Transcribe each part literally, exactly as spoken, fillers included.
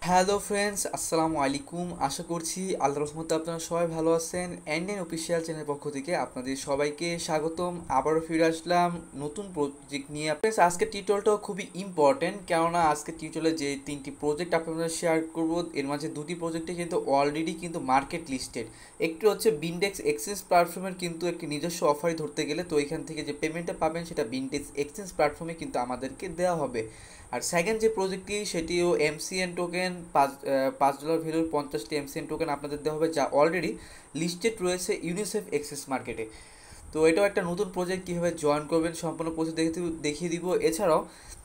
Hello friends, আসসালামু আলাইকুম। আশা করছি আল্লাহর রহমতে আপনারা সবাই ভালো আছেন। এন নাইন অফিসিয়াল চ্যানেলের পক্ষ থেকে আপনাদের সবাইকে স্বাগতম। আবারও ফিরে আসলাম নতুন প্রজেক্ট নিয়ে। ফ্রেন্ডস, আজকের টিউটোরিয়ালটাও খুবই ইম্পর্টেন্ট, কেননা আজকের টিউটোরিয়ালে যে তিনটি প্রজেক্ট আপনাদের শেয়ার করব, এর মাঝে দুটি প্রজেক্টে কিন্তু অলরেডি কিন্তু মার্কেট লিস্টেড। একটি হচ্ছে বিনডেক্স এক্সচেঞ্জ প্ল্যাটফর্মের কিন্তু একটি নিজস্ব অফারই ধরতে গেলে, তো এখান থেকে যে পেমেন্টটা পাবেন সেটা বিনডেক্স এক্সচেঞ্জ প্ল্যাটফর্মে কিন্তু আমাদেরকে দেওয়া হবে। আর সেকেন্ড যে প্রজেক্টটি সেটিও এমসিএন টোকেন, পাঁচ পাঁচ ডলার ভ্যালুর পঞ্চাশটি এমসিএন টোকেন আপনাদের দেওয়া হবে, যা অলরেডি লিস্টেড রয়েছে ইউনিসেফ এক্সেস মার্কেটে। তো এটাও একটা নতুন প্রজেক্ট, কীভাবে জয়েন করবেন সম্পূর্ণ প্রসেস দেখে দেখিয়ে দিব। এছাড়াও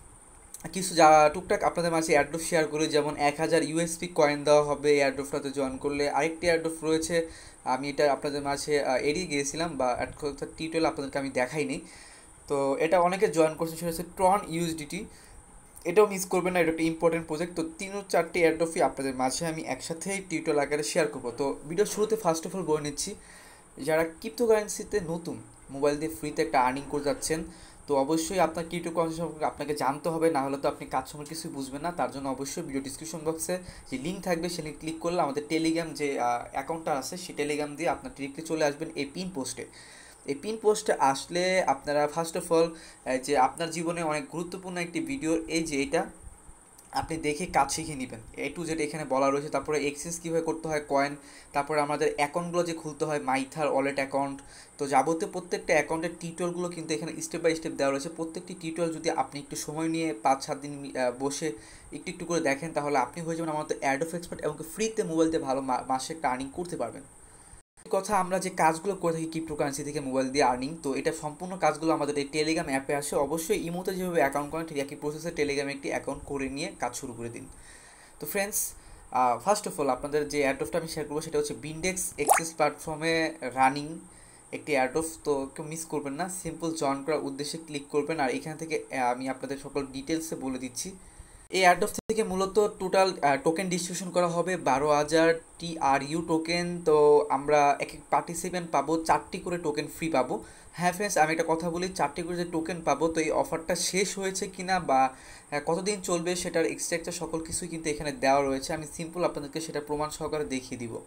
কিছু যা টুকটাক আপনাদের মাঝে এয়ারড্রপ শেয়ার করি, যেমন এক হাজার ইউএসপি কয়েন দেওয়া হবে এয়ারড্রপটাতে জয়েন করলে। আরেকটি এয়ারড্রপ রয়েছে, আমি এটা আপনাদের মাঝে এড়িয়ে গিয়েছিলাম বা টিউটোরিয়াল আপনাদেরকে আমি দেখাইনি। তো এটা অনেকে জয়েন করছে, সেটা হচ্ছে ট্রন ইউএসডিটি। এটাও মিস করবেন না, এটা একটা ইম্পর্টেন্ট প্রজেক্ট। তো তিন ও চারটি এয়ারড্রপই আপনাদের মাঝে আমি একসাথে টিউটোরিয়াল আকারে শেয়ার করবো। তো ভিডিও শুরুতে ফার্স্ট অফ অল বলে নিচ্ছি, যারা ক্রিপ্টোকারেন্সিতে নতুন, মোবাইল দিয়ে ফ্রিতে একটা আর্নিং করে যাচ্ছেন, তো অবশ্যই আপনার ক্রিপ্টোকারেন্সি সম্পর্কে আপনাকে জানতে হবে, না হলে তো আপনি কাজ সম্পর্কে কিছুই বুঝবেন না। তার জন্য অবশ্যই ভিডিও ডিসক্রিপশন বক্সে যে লিঙ্ক থাকবে সেই লিঙ্ক ক্লিক করলে আমাদের টেলিগ্রাম যে অ্যাকাউন্টটা আছে সেই টেলিগ্রাম দিয়ে আপনার ডিরেক্টলি চলে আসবেন এই পিন পোস্টে। এই পিন পোস্টে আসলে আপনারা ফার্স্ট অফ অল যে আপনার জীবনে অনেক গুরুত্বপূর্ণ একটি ভিডিও, এই যে এটা আপনি দেখে কাজ শিখে নেবেন, এ টু জেড এখানে বলা রয়েছে। তারপরে এক্সচেঞ্জ কীভাবে করতে হয় কয়েন, তারপরে আমাদের অ্যাকাউন্টগুলো যে খুলতে হয় মাইথার ওয়ালেট অ্যাকাউন্ট, তো যাবতীয় প্রত্যেকটা অ্যাকাউন্টের টিউটোরিয়ালগুলো কিন্তু এখানে স্টেপ বাই স্টেপ দেওয়া রয়েছে। প্রত্যেকটি টিউটোরিয়াল যদি আপনি একটু সময় নিয়ে পাঁচ সাত দিন বসে একটু একটু করে দেখেন, তাহলে আপনি হয়ে যাবেন আমার তো অ্যাড অফ এক্সপার্ট এবং ফ্রিতে মোবাইল দিয়ে ভালো মাসে একটা আর্নিং করতে পারবেন। কথা, আমরা যে কাজগুলো করে থাকি ক্রিপ্টোকারেন্সি থেকে মোবাইল দিয়ে আর্নিং, তো এটা সম্পূর্ণ কাজগুলো আমাদের এই টেলিগ্রাম অ্যাপে আসে। অবশ্যই ইমোতে যেভাবে অ্যাকাউন্ট করেন ঠিক একই প্রসেসে টেলিগ্রামে একটি অ্যাকাউন্ট করে নিয়ে কাজ শুরু করে দিন। তো ফ্রেন্ডস, ফার্স্ট অফ অল আপনাদের যে অ্যাড্রপটা আমি শেয়ার করবো সেটা হচ্ছে বিনডেক্স এক্সেস প্ল্যাটফর্মে রানিং একটি অ্যাড্রপ। তো কেউ মিস করবেন না, সিম্পল জয়েন করার উদ্দেশ্যে ক্লিক করবেন। আর এখান থেকে আমি আপনাদের সকল ডিটেলসে বলে দিচ্ছি। এই অ্যাড্রপ থেকে মূলত টোটাল টোকেন ডিস্ট্রিবিউশন করা হবে বারো হাজার টি আর ইউ টোকেন। তো আমরা এক এক পার্টিসিপেন্ট পাবো চারটি করে টোকেন ফ্রি পাবো। হ্যাঁ ফ্রেন্ডস, আমি একটা কথা বলি, চারটি করে যে টোকেন পাবো, তো এই অফারটা শেষ হয়েছে কিনা বা কতদিন চলবে সেটার এক্সট্রাকচার সকল কিছুই কিন্তু এখানে দেওয়া রয়েছে। আমি সিম্পল আপনাদেরকে সেটা প্রমাণ সহকারে দেখিয়ে দিব।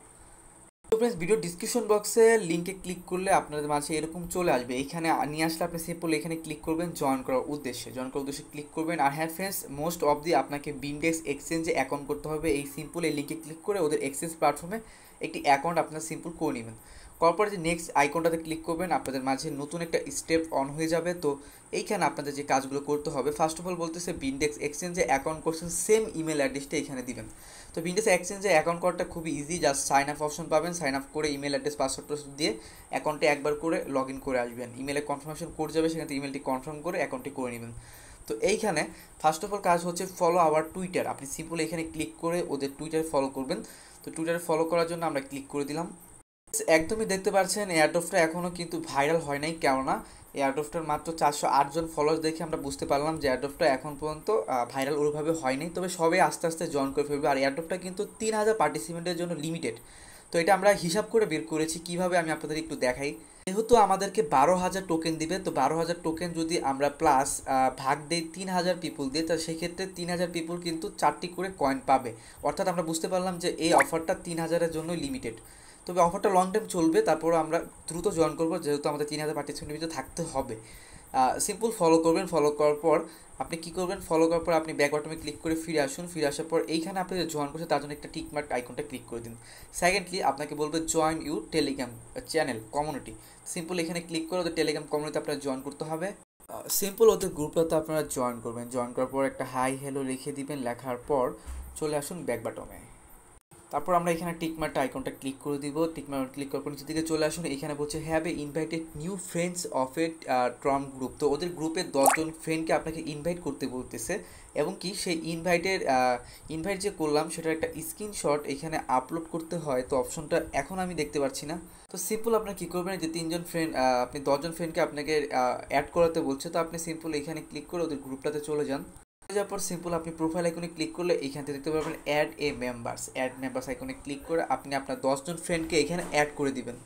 তো ফ্রেন্ডস, ভিডিও ডিসক্রিপশন বক্সে লিঙ্কে ক্লিক করলে আপনাদের মাঝে এরকম চলে আসবে। এখানে নিয়ে আসলে আপনি সিম্পল এখানে ক্লিক করবেন জয়েন করার উদ্দেশ্যে, জয়েন করার উদ্দেশ্যে ক্লিক করবেন। আর হ্যাঁ ফ্রেন্ডস, মোস্ট অফ দি আপনাকে বিনডেক্স এক্সচেঞ্জে অ্যাকাউন্ট করতে হবে। এই সিম্পল এই লিঙ্কে ক্লিক করে ওদের এক্সচেঞ্জ প্ল্যাটফর্মে একটি অ্যাকাউন্ট আপনার সিম্পল করে নেবেন। করার পরে যে নেক্সট আইকনটাতে ক্লিক করবেন, আপনাদের মাঝে নতুন একটা স্টেপ অন হয়ে যাবে। তো এইখানে আপনাদের যে কাজগুলো করতে হবে, ফার্স্ট অফ অল বলতেছে বিনডেক্স এক্সচেঞ্জে অ্যাকাউন্ট করছেন, সেম ইমেল অ্যাড্রেসটা এখানে দিবেন। তো বিনডেক্স এক্সচেঞ্জে অ্যাকাউন্ট করাটা খুবই easy, just sign up option পাবেন, সাইন আপ করে ইমেল অ্যাড্রেস পাসওয়ার্ড দিয়ে অ্যাকাউন্টে একবার করে লগ ইন করে আসবেন। ইমেলে কনফার্মেশন কোড যাবে, সেখান থেকে ইমেলটি কনফার্ম করে অ্যাকাউন্টটি করে নেবেন। তো এইখানে ফার্স্ট অফ অল কাজ হচ্ছে ফলো আওয়ার টুইটার। আপনি সিম্পল এখানে ক্লিক করে ওদের টুইটার ফলো করবেন। তো টুইটারে ফলো করার জন্য আমরা ক্লিক করে দিলাম। একদমই দেখতে পাচ্ছেন এয়ারড্রপটা এখনও কিন্তু ভাইরাল হয় নাই, কেননা এয়ারড্রপটার মাত্র চারশো আটজন ফলোয়ার্স দেখে আমরা বুঝতে পারলাম যে এয়ারড্রপটা এখন পর্যন্ত ভাইরাল ওইভাবে হয়নি। তবে সবাই আস্তে আস্তে জয়েন করে ফেলবে। আর এয়ারড্রপটা কিন্তু তিন হাজার পার্টিসিপেন্টের জন্য লিমিটেড। তো এটা আমরা হিসাব করে বের করেছি, কিভাবে আমি আপনাদের একটু দেখাই। যেহেতু আমাদেরকে বারো হাজার টোকেন দিবে, তো বারো হাজার টোকেন যদি আমরা প্লাস ভাগ দিই তিন হাজার পিপুল দিয়ে, তো সেক্ষেত্রে তিন হাজার পিপুল কিন্তু চারটি করে কয়েন পাবে। অর্থাৎ আমরা বুঝতে পারলাম যে এই অফারটা তিন হাজারের জন্য লিমিটেড। তবে অফারটা লং টাইম চলবে, তারপর আমরা দ্রুত জয়েন করবো, যেহেতু আমাদের তিন হাজার পার্টিসিপেন্টের ভিতরে থাকতে হবে। সিম্পল ফলো করবেন। ফলো করার পর আপনি কী করবেন, ফলো করার পর আপনি ব্যাক বাটনে ক্লিক করে ফিরে আসুন। ফিরে আসার পর এইখানে আপনি যে জয়েন করছেন তার জন্য একটা টিক মার্ক আইকনটা ক্লিক করে দিন। সেকেন্ডলি আপনাকে বলবে join you Telegram channel community. Simple এখানে ক্লিক করে ওদের টেলিগ্রাম কমিউনিটি আপনার জয়েন করতে হবে। সিম্পল ওদের গ্রুপটাতে আপনারা জয়েন করবেন। জয়েন করার পর একটা হাই হ্যালো লিখে দিবেন। লেখার পর চলে আসুন ব্যাক বাটনে। তারপর আমরা এখানে টিকমার্কটা আইকনটা ক্লিক করে দিব। টিকমার্ক ক্লিক করার পর নিচের দিকে চলে আসুন। এখানে বলছে have a invited new friends of a ট্রম গ্রুপ। তো ওদের গ্রুপের দশজন ফ্রেন্ডকে আপনাকে ইনভাইট করতে বলতেছে, এবং কি সেই ইনভাইটের ইনভাইট যে করলাম সেটার একটা স্ক্রিনশট এখানে আপলোড করতে হয়। তো অপশনটা এখন আমি দেখতে পাচ্ছি না। তো সিম্পল আপনার কী করবেন, যে তিনজন ফ্রেন্ড আপনি দশজন ফ্রেন্ডকে আপনাকে অ্যাড করাতে বলছে, তো আপনি সিম্পল এখানে ক্লিক করে ওদের গ্রুপটাতে চলে যান। যাওয়ার পর সিম্পল আপনি প্রোফাইল আইকনে ক্লিক করলে এখান থেকে দেখতে পারবেন add a members. Add members আইকনে ক্লিক করে আপনি আপনার দশজন ফ্রেন্ডকে এখানে অ্যাড করে দিবেন।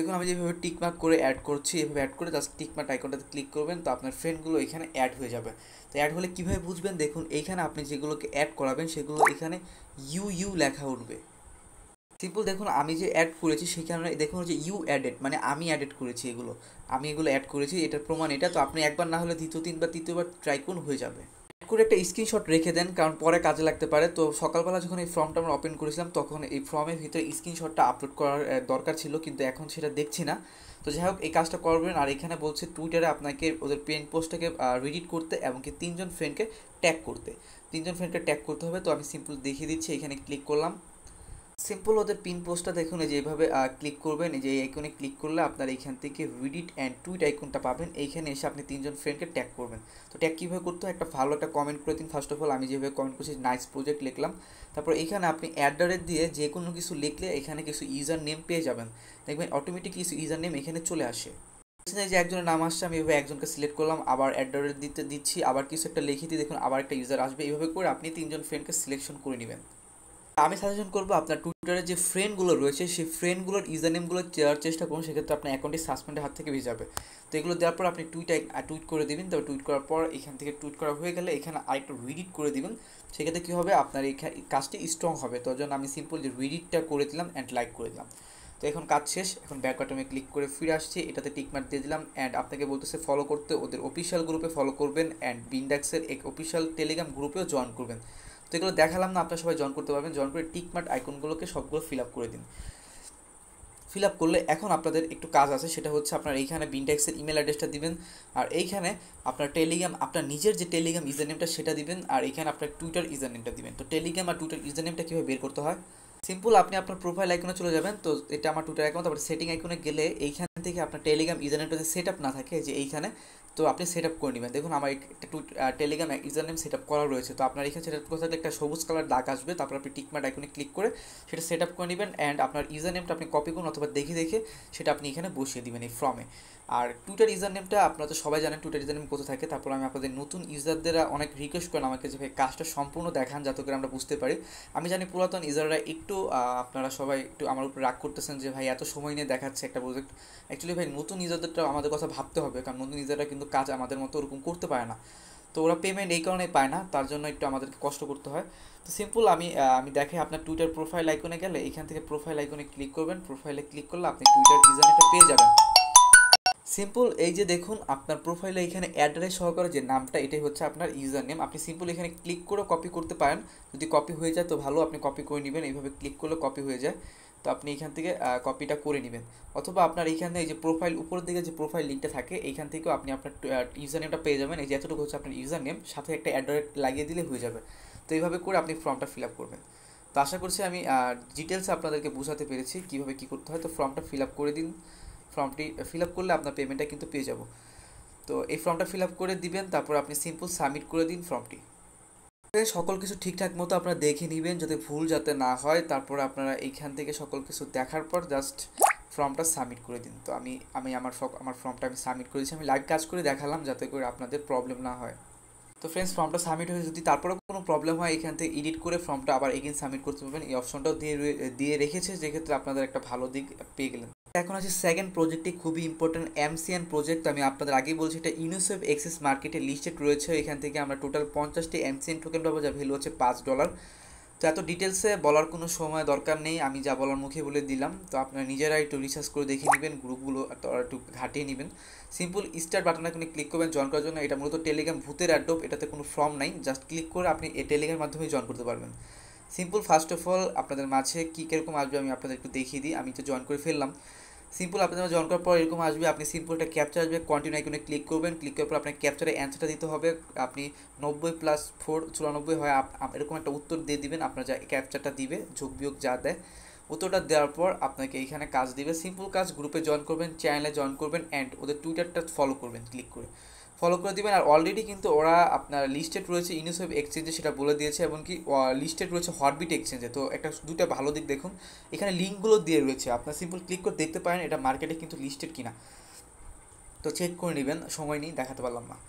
দেখুন আমি যেভাবে টিকমার্ক করে অ্যাড করছি, এভাবে অ্যাড করে জাস্ট টিকমার্ক আইকনটাতে ক্লিক করবেন, তো আপনার ফ্রেন্ডগুলো এখানে অ্যাড হয়ে যাবে। তো অ্যাড হলে কীভাবে বুঝবেন, দেখুন এইখানে আপনি যেগুলোকে অ্যাড করাবেন সেগুলো এখানে ইউ ইউ লেখা উঠবে। সিম্পল দেখুন আমি যে অ্যাড করেছি সেখানে দেখুন যে ইউ অ্যাডেড, মানে আমি অ্যাডেড করেছি, এগুলো আমি এগুলো অ্যাড করেছি, এটার প্রমাণ এটা। তো আপনি একবার না হলে দ্বিতীয় তিনবার তৃতীয়বার ট্রাই করুন, হয়ে যাবে। অ্যাড করে একটা স্ক্রিনশট রেখে দেন, কারণ পরে কাজে লাগতে পারে। তো সকালবেলা যখন এই ফর্মটা আমরা ওপেন করেছিলাম তখন এই ফর্মের ভিতরে স্ক্রিনশটটা আপলোড করার দরকার ছিল, কিন্তু এখন সেটা দেখছি না। তো যাই হোক এই কাজটা করবেন। আর এখানে বলছে টুইটারে আপনাকে ওদের পেন পোস্টটাকে রিডিট করতে এবং কি তিনজন ফ্রেন্ডকে ট্যাগ করতে, তিনজন ফ্রেন্ডকে ট্যাগ করতে হবে। তো আমি সিম্পল দেখিয়ে দিচ্ছি, এখানে ক্লিক করলাম। সিম্পল ওদের পিন পোস্টটা দেখুন, এই যে এইভাবে ক্লিক করবেন, এই যে এই আইকনে ক্লিক করলে আপনার এইখান থেকে রিডিট অ্যান্ড টুইট আইকনটা পাবেন। এইখানে এসে আপনি তিনজন ফ্রেন্ডকে ট্যাগ করবেন। তো ট্যাগ কীভাবে করতে হয়, একটা ভালো একটা কমেন্ট করে দিন। ফার্স্ট অফ অল আমি যেভাবে কমেন্ট করছি নাইস প্রজেক্ট লিখলাম, তারপর এইখানে আপনি অ্যাট দ্য রেট দিয়ে যে কোনো কিছু লিখলে এখানে কিছু ইউজার নেম পেয়ে যাবেন, দেখবেন অটোমেটিক কিছু ইউজার নেম এখানে চলে আসে। যে একজনের নাম আসছে, আমি এভাবে একজনকে সিলেক্ট করলাম, আবার অ্যাট দ্য রেট দিতে দিচ্ছি, আবার কিছু একটা লিখে দিয়ে দেখুন আবার একটা ইউজার আসবে। এইভাবে করে আপনি তিনজন ফ্রেন্ডকে সিলেকশন করে নেবেন। আমি সাজেশন করবো আপনার টুইটারে যে ফ্রেন্ডগুলো রয়েছে সেই ফ্রেন্ডগুলোর ইউজার নেমগুলো দেওয়ার চেষ্টা করুন, সেক্ষেত্রে আপনার অ্যাকাউন্টটি সাসপেন্ডের হাত থেকে বেঁচে যাবে। তো এগুলো দেওয়ার পর আপনি টুইট টুইট করে দেবেন। তবে টুইট করার পর এখান থেকে টুইট করা হয়ে গেলে এখানে আরেকটা রিডিট করে দিবেন, সেক্ষেত্রে কী হবে আপনার এই কাজটি স্ট্রং হবে। তো জন্য আমি সিম্পল যে রিডিটটা করে দিলাম অ্যান্ড লাইক করে দিলাম। তো এখন কাজ শেষ, এখন ব্যাক বাটনে ক্লিক করে ফিরে আসছি, এটাতে টিকমার্ক দিয়ে দিলাম। অ্যান্ড আপনাকে বলতেছে ফলো করতে, ওদের অফিসিয়াল গ্রুপে ফলো করবেন অ্যান্ড বিনডেক্সের এক অফিসিয়াল টেলিগ্রাম গ্রুপেও জয়েন করবেন। তো এগুলো দেখালাম না, আপনারা সবাই জয়েন করতে পারবেন। জয়েন করে টিকমার্ক আইকনগুলোকে সবগুলো ফিল আপ করে দিন। ফিল আপ করলে এখন আপনাদের একটু কাজ আছে, সেটা হচ্ছে আপনার এইখানে বিনডেক্সের ইমেল অ্যাড্রেসটা দিবেন, আর এইখানে আপনার টেলিগ্রাম আপনার নিজের যে টেলিগ্রাম ইউজার নেমটা সেটা দিবেন, আর এইখানে আপনার টুইটার ইউজার নেমটা দিবেন। তো টেলিগ্রাম আর টুইটার ইউজার নেমটা কীভাবে বের করতে হয়, সিম্পল আপনি আপনার প্রোফাইল আইকনে চলে যাবেন। তো এটা আমার টুইটার অ্যাকাউন্ট, তারপরে সেটিং আইকনে গেলে এইখান থেকে আপনার টেলিগ্রাম ইউজার নেমটা যদি সেট আপ না থাকে যে এইখানে, তো আপনি সেট আপ করে নেবেন। দেখুন আমার একটা to Telegram user name set up করা রয়েছে। তো আপনার এখানে সেট আপ করতে থাকলে একটা সবুজ কালার দাগ আসবে, তারপর আপনি টিকমার্ক আইকনে ক্লিক করে সেটা সেট আপ করে নেবেন। অ্যান্ড আপনার ইউজার নেমটা আপনি কপি করুন অথবা দেখে দেখে সেটা আপনি এখানে বসিয়ে দিবেন এই ফর্মে। আর টুইটার ইউজার নেমটা আপনারা তো সবাই জানেন টুইটার ইউজার নেম কোথায় থাকে। তারপর আমি আপনাদের নতুন ইউজারদের অনেক রিকোয়েস্ট করেন আমাকে যে ভাই কাজটা সম্পূর্ণ দেখান যাতে করে আমরা বুঝতে পারি। আমি জানি পুরাতন ইউজাররা একটু আপনারা সবাই একটু আমার উপর রাগ করতেছেন যে ভাই এত সময় নিয়ে দেখাচ্ছে একটা প্রজেক্ট। অ্যাকচুয়ালি ভাই নতুন ইউজারদেরটা আমাদের কথা ভাবতে হবে, কারণ নতুন ইউজাররা কিন্তু কাজ আমাদের মতো ওরকম করতে পারে না। তো ওরা পেমেন্ট এই কারণেই পায় না, তার জন্য একটু আমাদেরকে কষ্ট করতে হয়। তো সিম্পল আমি আমি দেখে আপনার টুইটার প্রোফাইল আইকনে গেলে এখান থেকে প্রোফাইল আইকনে ক্লিক করবেন, প্রোফাইলে ক্লিক করলে আপনি টুইটার ইউজার নেমটা পেয়ে যাবেন। সিম্পল এই যে দেখুন আপনার প্রোফাইলে এখানে অ্যাড্রেস সহকারে যে নামটা এটাই হচ্ছে আপনার ইউজার নেম। আপনি সিম্পল এখানে ক্লিক করে কপি করতে পারেন, যদি কপি হয়ে যায় তো ভালো, আপনি কপি করে নেবেন। এইভাবে ক্লিক করলে কপি হয়ে যায়, তো আপনি এখান থেকে কপিটা করে নেবেন। অথবা আপনার এইখানে এই যে প্রোফাইল উপরের দিকে যে প্রোফাইল লিঙ্কটা থাকে এইখান থেকেও আপনি আপনার ইউজার নেমটা পেয়ে যাবেন। এই যে এতটুকু হচ্ছে আপনার ইউজার নেম, সাথে একটা অ্যাড্রেস লাগিয়ে দিলে হয়ে যাবে। তো এইভাবে করে আপনি ফর্মটা ফিল আপ করবেন। তো আশা করছি আমি ডিটেলস আপনাদেরকে বোঝাতে পেরেছি কীভাবে কী করতে হয়। তো ফর্মটা ফিল আপ করে দিন, ফর্মটি ফিল আপ করলে আপনার পেমেন্টটা কিন্তু পেয়ে যাব। তো এই ফর্মটা ফিল আপ করে দিবেন, তারপর আপনি সিম্পল সাবমিট করে দিন ফর্মটি। সকল কিছু ঠিকঠাক মতো আপনারা দেখে নেবেন যাতে ভুল যাতে না হয়। তারপর আপনারা এইখান থেকে সকল কিছু দেখার পর জাস্ট ফর্মটা সাবমিট করে দিন। তো আমি আমি আমার আমার ফর্মটা আমি সাবমিট করেছি, আমি লাইভ কাজ করে দেখালাম যাতে করে আপনাদের প্রবলেম না হয়। তো ফ্রেন্ডস ফর্মটা সাবমিট হয়ে যদি তারপরে কোনো প্রবলেম হয় এখান থেকে এডিট করে ফর্মটা আবার এগেন সাবমিট করতে পারবেন। এই অপশনটাও দিয়ে দিয়ে রেখেছে, যেক্ষেত্রে আপনাদের একটা ভালো দিক পেয়ে গেলেন। এখন আছে সেকেন্ড প্রজেক্টটি, খুবই ইম্পর্টেন্ট এমসিএন প্রজেক্ট। আমি আপনাদের আগেই বলছি এটা ইউনিসেফ এক্সেস মার্কেটে লিস্টেড রয়েছে। এখান থেকে আমরা টোটাল পঞ্চাশটি এমসিএন টোকেন পাবো, যা ভ্যালু হচ্ছে পাঁচ ডলার। তো এত ডিটেলসে বলার কোনো সময় দরকার নেই, আমি যা বলার মুখে বলে দিলাম। তো আপনারা নিজেরা একটু রিসার্চ করে দেখে নেবেন, গ্রুপগুলো একটু ঘাটিয়ে নেবেন। সিম্পল স্টার্ট বাটনে আপনি ক্লিক করবেন জয়েন করার জন্য। এটা মূলত টেলিগ্রাম ভূতের অ্যাডোপ, এটাতে কোনো ফর্ম নাই, জাস্ট ক্লিক করে আপনি এই টেলিগ্রামের মাধ্যমে জয়েন করতে পারবেন। সিম্পল ফার্স্ট অফ অল আপনাদের মাঝে কী কীরকম আসবে আমি আপনাদের একটু দেখিয়ে দিই। আমি তো জয়েন করে ফেললাম। সিম্পল আপনাদের জয়েন করার পর এরকম আসবে, আপনি সিম্পল একটা ক্যাপচার আসবে, কন্টিনিউ আইকনে ক্লিক করবেন। ক্লিক করার পর আপনার ক্যাপচারে অ্যান্সারটা দিতে হবে। আপনি নব্বই প্লাস ফোর চুরানব্বই হয় এরকম একটা উত্তর দিয়ে দিবেন। আপনার যা ক্যাপচারটা দিবে যোগ বিয়োগ যা দেয় উত্তরটা দেওয়ার পর আপনাকে এইখানে কাজ দিবে, সিম্পল কাজ। গ্রুপে জয়েন করবেন, চ্যানেলে জয়েন করবেন অ্যান্ড ওদের টুইটারটা ফলো করবেন, ক্লিক করে ফলো করে দিবেন। আর অলরেডি কিন্তু ওরা আপনার লিস্টেড রয়েছে ইউনিসেফ এক্সচেঞ্জে, সেটা বলে দিয়েছে, এবং কি লিস্টেড রয়েছে হটবিট এক্সচেঞ্জে। তো একটা দুটা ভালো দিক দেখুন, এখানে লিঙ্কগুলো দিয়ে রয়েছে, আপনার সিম্পল ক্লিক করে দেখতে পারেন এটা মার্কেটে কিন্তু লিস্টেড কিনা। তো চেক করে নেবেন, সময় নিয়ে দেখাতে পারলাম না।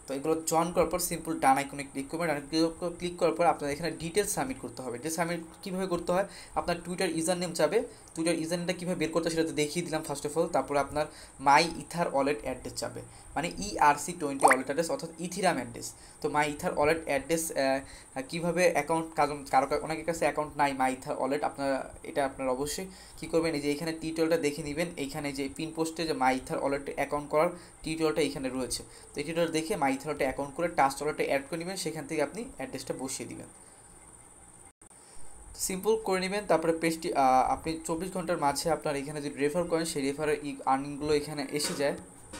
তো এগুলো জয়েন করার পর সিম্পল ডান আইকনে ক্লিক করবেন। ডান ক্লিক করার পর আপনার এখানে ডিটেলস সাবমিট করতে হবে। ডিটেলস সাবমিট কীভাবে করতে হয়, আপনার টুইটার ইউজার নেম যাবে, টুইটার ইউজার নেমটা কীভাবে বের করতে হয় সেটা তো দেখিয়ে দিলাম ফার্স্ট অফ অল। তারপরে আপনার মাই ইথার ওয়ালেট অ্যাড্রেস যাবে, মানে ইআরসি টোয়েন্টি ওয়ালেট অ্যাড্রেস অর্থাৎ ইথিরাম অ্যাড্রেস। তো মাই ইথার ওয়ালেট অ্যাড্রেস কীভাবে অ্যাকাউন্ট, কারণ কারো অনেকের কাছে অ্যাকাউন্ট নাই মাই ইথার ওয়ালেট, আপনারা এটা আপনারা অবশ্যই কী করবেন, এই যে এখানে টিউটোরিয়ালটা দেখে নেবেন। এইখানে যে পিন পোস্টে যে মাই ইথার ওয়ালেট অ্যাকাউন্ট করার টিউটোরিয়ালটা এখানে রয়েছে। তো এই টিউটোরিয়াল দেখে মাই ইথার ওয়ালেটে অ্যাকাউন্ট করে টাস্ক ওয়ালেটে অ্যাড করে নেবেন, সেখান থেকে আপনি অ্যাড্রেসটা বসিয়ে দিবেন, সিম্পল করে নেবেন। তারপরে পেজটি আপনি চব্বিশ ঘন্টার মাঝে আপনার এখানে যে রেফার করেন সেই রেফারের ই আর্নিংগুলো এখানে এসে যায়।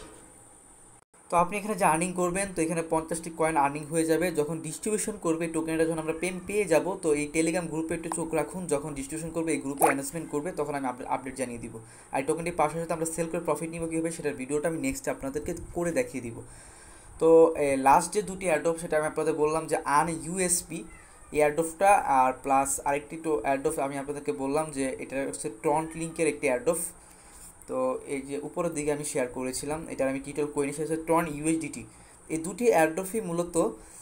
তো আপনি এখানে যে আর্নিং করবেন, তো এখানে পঞ্চাশটি কয়েন আর্নিং হয়ে যাবে। যখন ডিস্ট্রিবিউশন করবে টোকেনটা, যখন আমরা পেম পেয়ে যাব, তো এই টেলিগ্রাম গ্রুপে একটু চোখ রাখুন। যখন ডিস্ট্রিবিউশন করবে এই গ্রুপে অ্যানাউন্সমেন্ট করবে, তখন আমি আপডেট জানিয়ে দিব। আর টোকেনটি পাওয়ার সাথে আমরা সেল করে প্রফিট নিব কীভাবে সেটার ভিডিওটা আমি নেক্সট আপনাদেরকে করে দেখিয়ে দিব। তো লাস্ট যে দুটি অ্যাডোপ সেটা আমি আপনাদের বললাম যে আন ইউএসপি এই অ্যাডোপটা, আর প্লাস আরেকটি তো অ্যাডোপ আমি আপনাদেরকে বললাম যে এটা হচ্ছে ট্রন্ট লিঙ্কের একটি অ্যাডোপ। তো এই যে উপরের দিকে আমি শেয়ার করেছিলাম, এটার আমি টিটেল করে নিই, সেটা হচ্ছে ট্রন ইউএসডিটি। এই দুটি অ্যাডোপই মূলত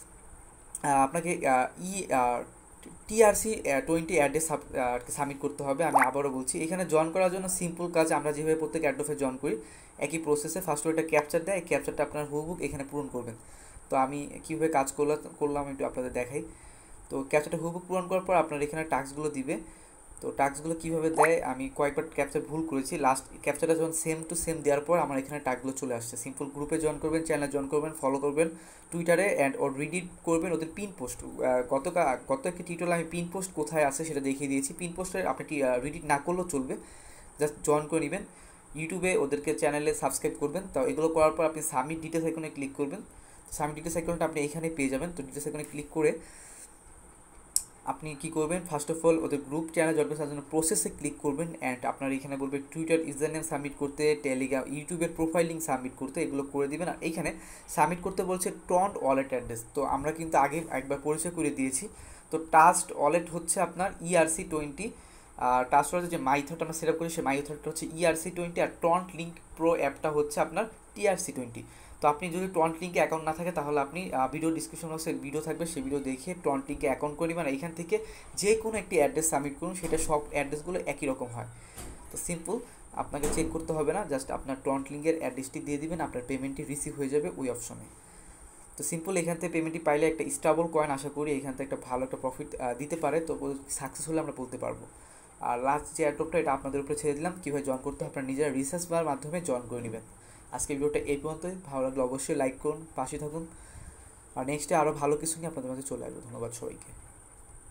আপনাকে E TRC twenty address submit করতে হবে। আমি আবারও বলছি, এখানে জয়েন করার জন্য সিম্পল কাজ, আমরা যেভাবে প্রত্যেক অ্যাডোপে জয়েন করি একই প্রসেসে ফার্স্ট একটা ক্যাপচার দেয়, এই ক্যাপচারটা আপনার হুবহুব এখানে পূরণ করবেন। তো আমি কীভাবে কাজ করলাম করলাম একটু আপনাদের দেখাই। তো ক্যাপচারটা হুবহুব পূরণ করার পর আপনার এখানে টাস্কগুলো দিবে। তো টাস্কগুলো কীভাবে দেয়, আমি কয়েকবার ক্যাপচার ভুল করেছি, লাস্ট ক্যাপচারটা যখন সেম টু সেম দেওয়ার পর আমার এখানে টাস্কগুলো চলে আসছে। সিম্পল গ্রুপে জয়েন করবেন, চ্যানেলে জয়েন করবেন, ফলো করবেন টুইটারে, অ্যান্ড ওর রিডিট করবেন ওদের পিন পোস্ট। গত গত একটি টিউটোরিয়ালে আমি পিন পোস্ট কোথায় আছে সেটা দেখিয়ে দিয়েছি। পিন পোস্টে আপনি রিডিট না করলেও চলবে, জাস্ট জয়েন করে নেবেন। ইউটিউবে ওদেরকে চ্যানেলে সাবস্ক্রাইব করবেন। তো এগুলো করার পর আপনি সাবমিট ডিটেলস আইকনে ক্লিক করবেন। সাবমিট ডিটেলস আইকনটা আপনি এখানে পেয়ে যাবেন। তো ডিটেলস আইকনে ক্লিক করে আপনি কী করবেন, ফার্স্ট অফ অল ওদের গ্রুপ চ্যানেল জয়েন করার জন্য প্রসেসে ক্লিক করবেন, অ্যান্ড আপনার এখানে বলবে টুইটার ইউজার নেম সাবমিট করতে, টেলিগ্রাম ইউটিউবের প্রোফাইল লিঙ্ক সাবমিট করতে, এগুলো করে দেবেন। আর এইখানে সাবমিট করতে বলছে ট্রন্ট ওয়ালেট অ্যাড্রেস। তো আমরা কিন্তু আগে একবার পরিচয় করে দিয়েছি। তো টাস্ট ওয়ালেট হচ্ছে আপনার ইআরসি টোয়েন্টি, আর টাস্ট ওয়ালেট যে মাইথডটা আমরা সেট আপ করি সেই মাইথডটা হচ্ছে ইআরসি টোয়েন্টি, আর ট্রন্ট লিঙ্ক প্রো অ্যাপটা হচ্ছে আপনার টিআরসি টোয়েন্টি। তো আপনি যদি ট্রন্ট লিঙ্কে অ্যাকাউন্ট না থাকে তাহলে আপনি ভিডিও ডিসক্রিপশন বক্সে ভিডিও থাকবে, সেই ভিডিও দেখে ট্রন্ট লিঙ্কে অ্যাকাউন্ট করে নেবেন। এইখান থেকে যে কোনো একটি অ্যাড্রেস সাবমিট করুন, সেটা সব অ্যাড্রেসগুলো একই রকম হয়। তো সিম্পল, আপনাকে চেক করতে হবে না, জাস্ট আপনার ট্রন্ট লিঙ্কের অ্যাড্রেসটি দিয়ে দিবেন, আপনার পেমেন্টটি রিসিভ হয়ে যাবে ওই অপশনে। তো সিম্পল এখান থেকে পেমেন্টটি পাইলে একটা স্টেবল কয়েন আশা করি এখান থেকে একটা ভালো একটা প্রফিট দিতে পারে। তো সাকসেস হলে আমরা বলতে পারবো। আর লাস্ট যে অ্যাড্রপটা এটা আপনাদের উপরে ছেড়ে দিলাম, কীভাবে জয়েন করতে হয় আপনার নিজের রিসার্চ বার মাধ্যমে জয়েন করে নেবেন। আজকে ভিডিওটা এই পর্যন্তই, ভালো লাগলে অবশ্যই লাইক করুন, পাশে থাকুন, আর নেক্সটে আরও ভালো কিছু নিয়ে আপনাদের মাঝে চলে আসবো। ধন্যবাদ সবাইকে।